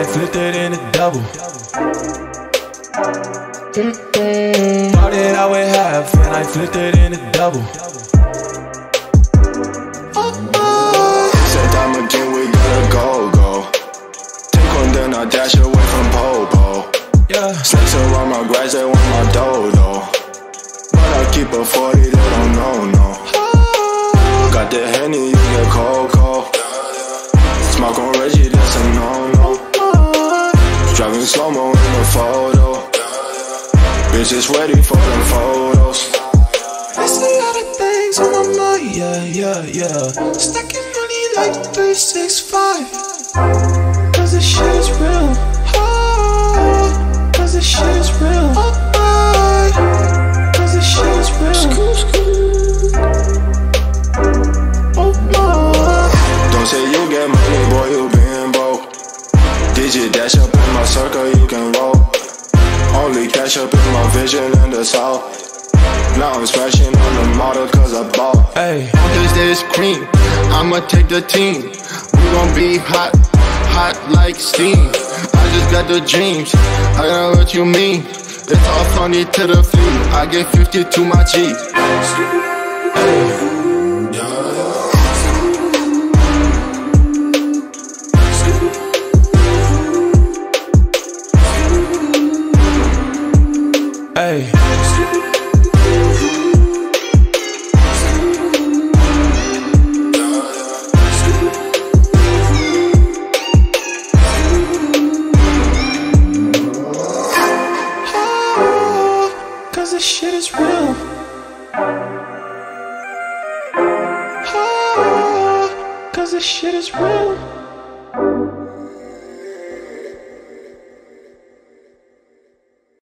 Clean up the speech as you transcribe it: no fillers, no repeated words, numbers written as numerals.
I flipped it in a double. Started out with half and I flipped it in a double. Said I'm again, we gotta go. Take one, then I dash away from Popo. Yeah. Snakes around my grass, they want my dodo. But I keep a 40, they don't know, no. Got the Henny, you get cocoa. Smoke on Reggie, that's a no-no. Driving slow-mo in the photo. Bitches ready for them photos. There's a lot of things on my mind, yeah. Stacking money like 365. Cause this shit is real. Cause this shit is real. Cause this shit is real. Don't say you get money, boy, you been broke. Digit dash up in my circle, you can roll. Only cash up in my vision in the south. Now I'm smashing on the model cause I bought. Hey, Cause there's cream, I'ma take the team. We gon' be hot like steam. I just got the dreams, I know what you mean. It's all funny to the fleet, I get 50 to my G. hey. Cause this shit is real. Cause this shit is real.